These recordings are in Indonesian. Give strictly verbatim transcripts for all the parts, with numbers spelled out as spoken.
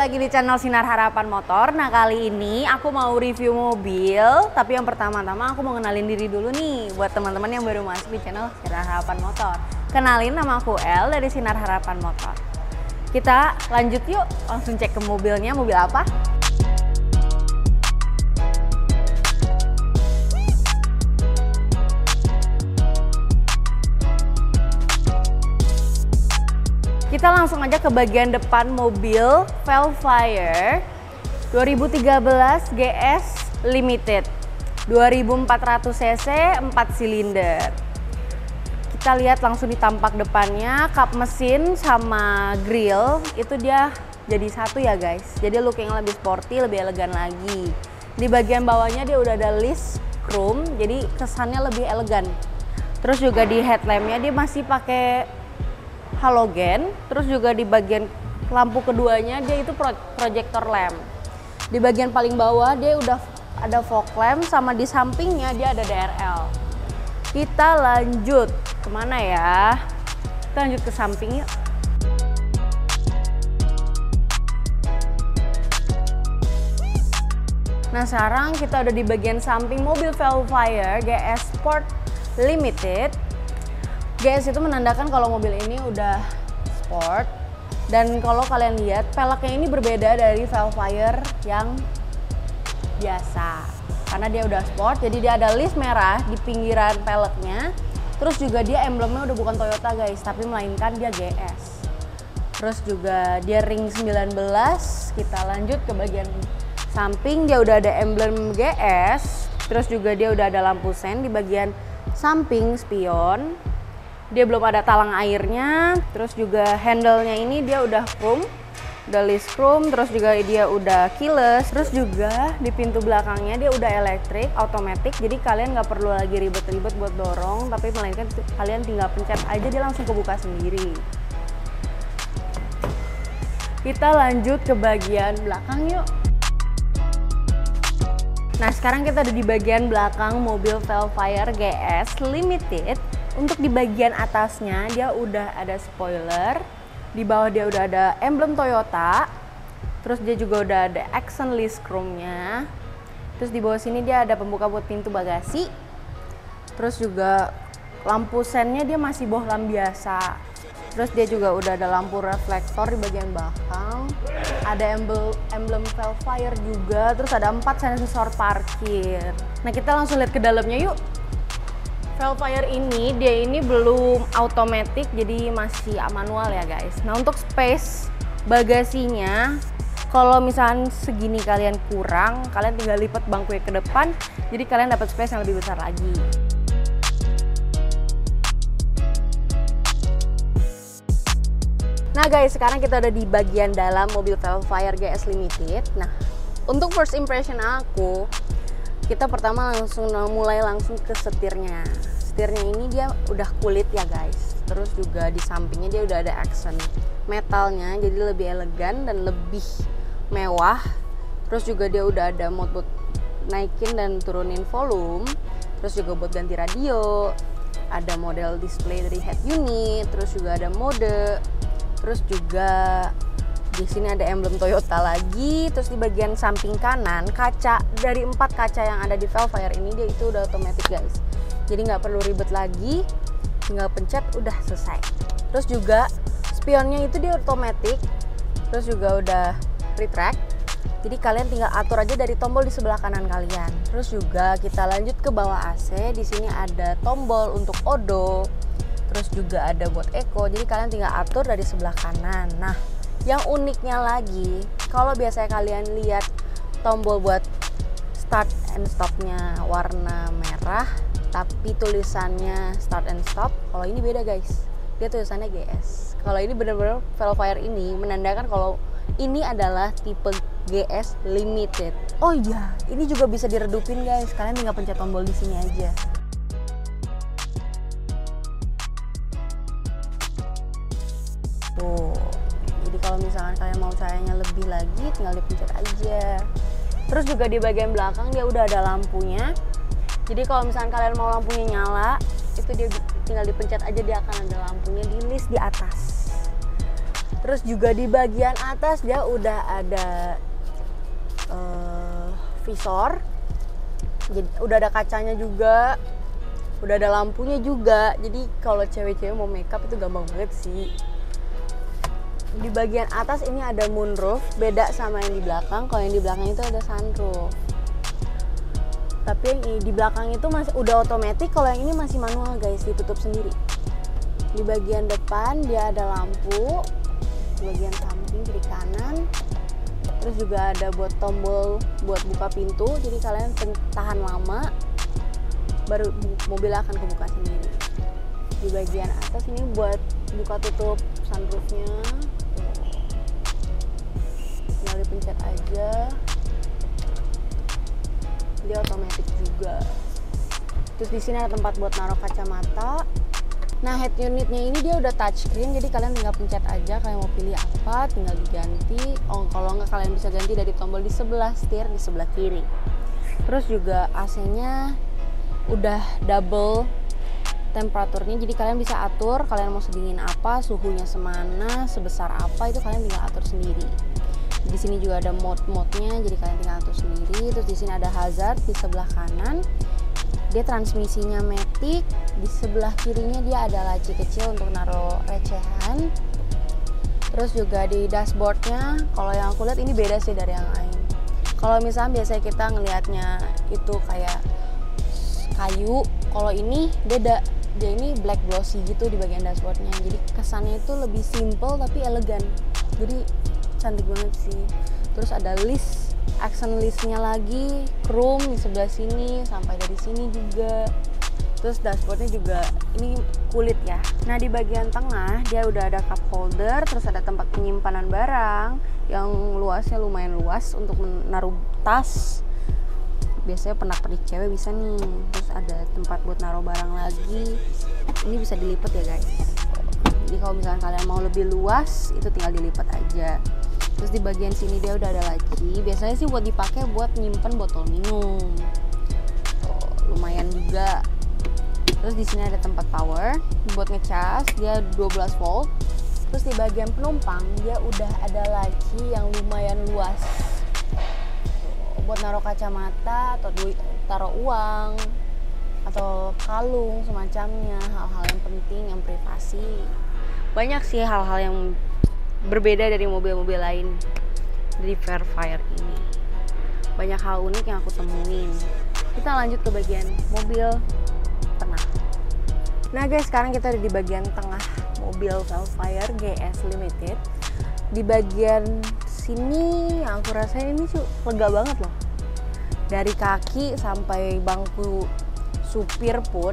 lagi di channel Sinar Harapan Motor. Nah kali ini aku mau review mobil, tapi yang pertama-tama aku mau kenalin diri dulu nih buat teman-teman yang baru masuk di channel Sinar Harapan Motor. Kenalin, nama aku El dari Sinar Harapan Motor. Kita lanjut yuk, langsung cek ke mobilnya, mobil apa? Kita langsung aja ke bagian depan mobil Velfire dua ribu tiga belas G S Limited dua ribu empat ratus cc empat silinder. Kita lihat langsung di tampak depannya, kap mesin sama grill itu dia jadi satu ya guys. Jadi looking lebih sporty, lebih elegan lagi. Di bagian bawahnya dia udah ada list chrome, jadi kesannya lebih elegan. Terus juga di headlampnya dia masih pakai halogen, terus juga di bagian lampu keduanya dia itu projector lamp. Di bagian paling bawah dia udah ada fog lamp, sama di sampingnya dia ada D R L. Kita lanjut kemana ya? Kita lanjut ke samping yuk. Nah sekarang kita ada di bagian samping mobil Velfire G S Sport Limited. G S itu menandakan kalau mobil ini udah sport, dan kalau kalian lihat peleknya ini berbeda dari Velfire yang biasa karena dia udah sport. Jadi dia ada list merah di pinggiran peleknya, terus juga dia emblemnya udah bukan Toyota guys, tapi melainkan dia G S. Terus juga dia ring sembilan belas. Kita lanjut ke bagian samping, dia udah ada emblem G S, terus juga dia udah ada lampu sen di bagian samping spion. Dia belum ada talang airnya, terus juga handle-nya ini dia udah chrome, udah list chrome, terus juga dia udah keyless, terus juga di pintu belakangnya dia udah elektrik, automatic, jadi kalian nggak perlu lagi ribet-ribet buat dorong, tapi melainkan kalian tinggal pencet aja dia langsung kebuka sendiri. Kita lanjut ke bagian belakang yuk. Nah sekarang kita ada di bagian belakang mobil Velfire G S Limited. Untuk di bagian atasnya dia udah ada spoiler, di bawah dia udah ada emblem Toyota, terus dia juga udah ada accent list chrome-nya. Terus di bawah sini dia ada pembuka buat pintu bagasi. Terus juga lampu sennya dia masih bohlam biasa. Terus dia juga udah ada lampu reflektor di bagian belakang. Ada emblem emblem Velfire juga, terus ada empat sensor parkir. Nah kita langsung lihat ke dalamnya yuk. Velfire ini dia ini belum automatic, jadi masih manual ya guys. Nah untuk space bagasinya, kalau misalnya segini kalian kurang, kalian tinggal lipat bangkunya ke depan, jadi kalian dapat space yang lebih besar lagi. Nah guys, sekarang kita udah di bagian dalam mobil Velfire G S Limited. Nah untuk first impression aku, kita pertama langsung mulai langsung ke setirnya. Setirnya ini dia udah kulit ya guys. Terus juga di sampingnya dia udah ada accent metalnya, jadi lebih elegan dan lebih mewah. Terus juga dia udah ada mode buat naikin dan turunin volume. Terus juga buat ganti radio. Ada model display dari head unit. Terus juga ada mode. Terus juga di sini ada emblem Toyota lagi. Terus di bagian samping kanan, kaca dari empat kaca yang ada di Velfire ini dia itu udah otomatis guys. Jadi nggak perlu ribet lagi, tinggal pencet udah selesai. Terus juga spionnya itu dia otomatis. Terus juga udah retract. Jadi kalian tinggal atur aja dari tombol di sebelah kanan kalian. Terus juga kita lanjut ke bawah A C. Di sini ada tombol untuk odo. Terus juga ada buat eco. Jadi kalian tinggal atur dari sebelah kanan. Nah, yang uniknya lagi, kalau biasanya kalian lihat tombol buat start and stopnya warna merah, tapi tulisannya start and stop, kalau ini beda guys, dia tulisannya G S. Kalau ini bener-bener Velfire ini menandakan kalau ini adalah tipe G S Limited. Oh iya, ini juga bisa diredupin guys, kalian tinggal pencet tombol di sini aja. Tuh. Jadi kalau misalkan kalian mau cahayanya lebih lagi, tinggal dipencet aja. Terus juga di bagian belakang dia udah ada lampunya. Jadi kalau misalkan kalian mau lampunya nyala, itu dia tinggal dipencet aja, dia akan ada lampunya di list di atas. Terus juga di bagian atas dia udah ada uh, visor, jadi udah ada kacanya juga, udah ada lampunya juga. Jadi kalau cewek-cewek mau makeup itu gampang banget sih. Di bagian atas ini ada moonroof, beda sama yang di belakang. Kalau yang di belakang itu ada sunroof. Tapi yang di belakang itu masih udah otomatis, kalau yang ini masih manual guys, ditutup sendiri. Di bagian depan dia ada lampu, di bagian samping kiri kanan. Terus juga ada buat tombol buat buka pintu, jadi kalian tahan lama baru mobil akan kebuka sendiri. Di bagian atas ini buat buka tutup sunroofnya, tinggal dipencet aja, dia otomatis juga. Terus di sini ada tempat buat naruh kacamata. Nah, head unitnya ini dia udah touchscreen, jadi kalian tinggal pencet aja kalian mau pilih apa, tinggal diganti. Oh, kalau nggak kalian bisa ganti dari tombol di sebelah setir, di sebelah kiri. Terus juga A C-nya udah double temperaturnya, jadi kalian bisa atur kalian mau sedingin apa, suhunya semana, sebesar apa, itu kalian tinggal atur sendiri. Di sini juga ada mode-mode-nya, jadi kalian tinggal atur sendiri. Terus di sini ada hazard di sebelah kanan. Dia transmisinya matic, di sebelah kirinya dia ada laci kecil untuk naruh recehan. Terus juga di dashboardnya, kalau yang aku lihat ini beda sih dari yang lain. Kalau misalnya biasanya kita ngelihatnya itu kayak kayu, kalau ini beda, dia ini black glossy gitu di bagian dashboardnya. Jadi kesannya itu lebih simple tapi elegan, jadi cantik banget sih. Terus ada list, accent listnya lagi, chrome di sebelah sini sampai dari sini juga. Terus dashboardnya juga ini kulit ya. Nah, di bagian tengah dia udah ada cup holder, terus ada tempat penyimpanan barang yang luasnya lumayan luas untuk menaruh tas. Biasanya pernak-pernik cewek bisa nih. Terus ada tempat buat naruh barang lagi. Ini bisa dilipat ya guys. Jadi kalau misalnya kalian mau lebih luas, itu tinggal dilipat aja. Terus di bagian sini dia udah ada laci. Biasanya sih buat dipakai buat nyimpen botol minum. Tuh, lumayan juga. Terus di sini ada tempat power buat ngecas, dia dua belas volt. Terus di bagian penumpang dia udah ada laci yang lumayan luas. Tuh, buat naruh kacamata atau duit, taruh uang atau kalung semacamnya, hal-hal yang penting, yang privasi. Banyak sih hal-hal yang berbeda dari mobil-mobil lain dari Fairfire ini. Banyak hal unik yang aku temuin. Kita lanjut ke bagian mobil tengah. Nah guys, sekarang kita ada di bagian tengah mobil Fairfire G S Limited. Di bagian sini yang aku rasain ini tuh lega banget loh. Dari kaki sampai bangku supir pun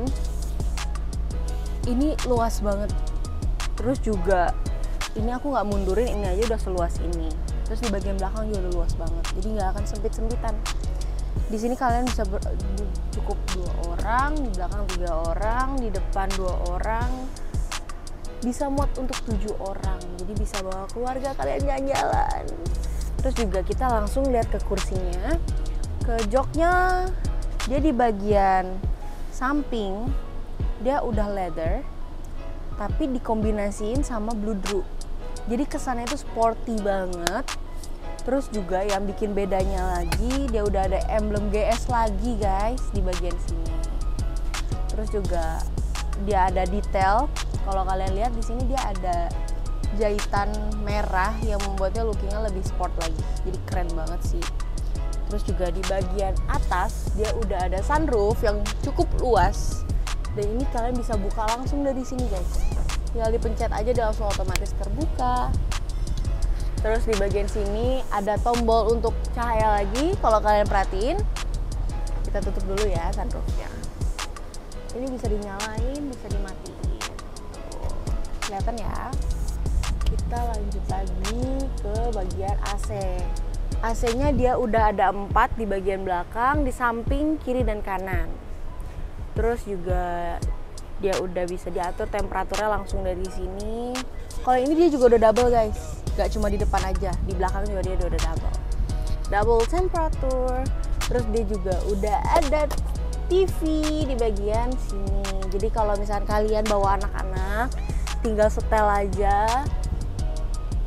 ini luas banget. Terus juga ini aku nggak mundurin, ini aja udah seluas ini. Terus di bagian belakang juga udah luas banget, jadi nggak akan sempit-sempitan. Di sini kalian bisa ber, cukup dua orang, di belakang tiga orang, di depan dua orang. Bisa muat untuk tujuh orang, jadi bisa bawa keluarga kalian jalan-jalan. Terus juga kita langsung lihat ke kursinya, ke joknya. Dia di bagian samping dia udah leather, tapi dikombinasiin sama bludru. Jadi kesannya itu sporty banget. Terus juga yang bikin bedanya lagi, dia udah ada emblem G S lagi guys di bagian sini. Terus juga dia ada detail. Kalau kalian lihat di sini dia ada jahitan merah yang membuatnya lookingnya lebih sport lagi. Jadi keren banget sih. Terus juga di bagian atas dia udah ada sunroof yang cukup luas. Dan ini kalian bisa buka langsung dari sini guys. Tinggal dipencet aja dia langsung otomatis terbuka. Terus di bagian sini ada tombol untuk cahaya lagi. Kalau kalian perhatiin, kita tutup dulu ya sunroofnya. Ini bisa dinyalain, bisa dimatiin. Kelihatan ya. Kita lanjut lagi ke bagian A C. A C-nya dia udah ada empat di bagian belakang, di samping, kiri dan kanan. Terus juga dia udah bisa diatur temperaturnya langsung dari sini. Kalau ini dia juga udah double guys, gak cuma di depan aja, di belakang juga dia udah double. Double temperatur. Terus dia juga udah ada T V di bagian sini. Jadi kalau misalnya kalian bawa anak-anak, tinggal setel aja.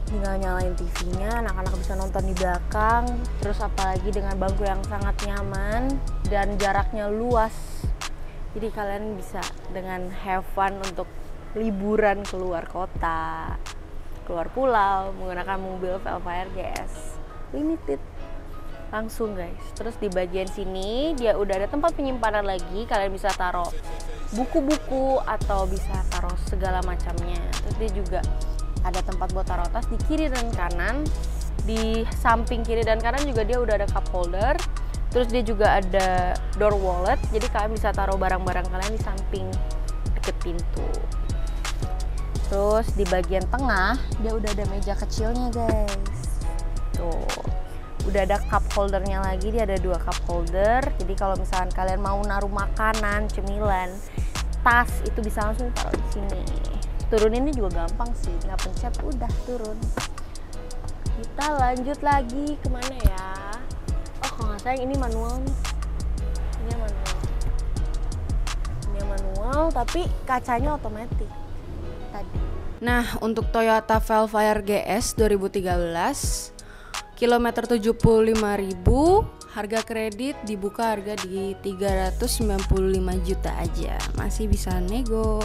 tinggal nyalain T V-nya, anak-anak bisa nonton di belakang. Terus apalagi dengan bangku yang sangat nyaman dan jaraknya luas. Jadi kalian bisa dengan have fun untuk liburan keluar kota, keluar pulau menggunakan mobil Vellfire G S Limited. Langsung guys. Terus di bagian sini dia udah ada tempat penyimpanan lagi. Kalian bisa taruh buku-buku atau bisa taruh segala macamnya. Terus dia juga ada tempat buat taruh tas di kiri dan kanan. Di samping kiri dan kanan juga dia udah ada cup holder. Terus dia juga ada door wallet. Jadi kalian bisa taruh barang-barang kalian di samping deket pintu. Terus di bagian tengah dia udah ada meja kecilnya guys. Tuh. Udah ada cup holdernya lagi, dia ada dua cup holder. Jadi kalau misalkan kalian mau naruh makanan, cemilan, tas itu bisa langsung taruh di sini. Turuninnya juga gampang sih, nggak pencet udah turun. Kita lanjut lagi kemana ya? Oh kalau nggak salah ini manual nih. Ini manual. Ini manual tapi kacanya otomatis. Tadi. Nah untuk Toyota Vellfire G S dua ribu tiga belas kilometer tujuh puluh lima ribu, harga kredit dibuka harga di tiga ratus sembilan puluh lima juta aja, masih bisa nego.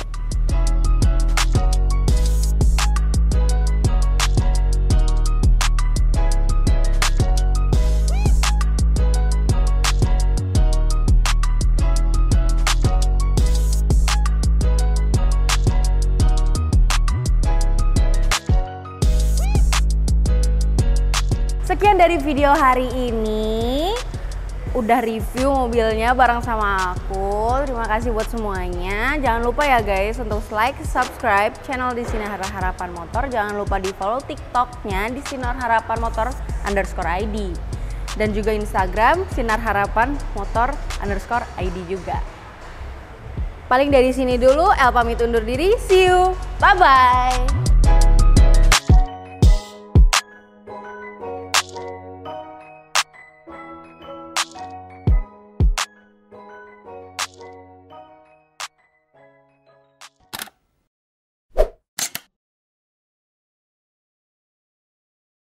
Sekian dari video hari ini. Udah review mobilnya bareng sama aku. Terima kasih buat semuanya. Jangan lupa ya guys untuk like, subscribe channel di Sinar Harapan Motor. Jangan lupa di follow TikToknya di Sinar Harapan Motor underscore I D. Dan juga Instagram Sinar Harapan Motor underscore I D juga. Paling dari sini dulu, El pamit undur diri. See you. Bye-bye.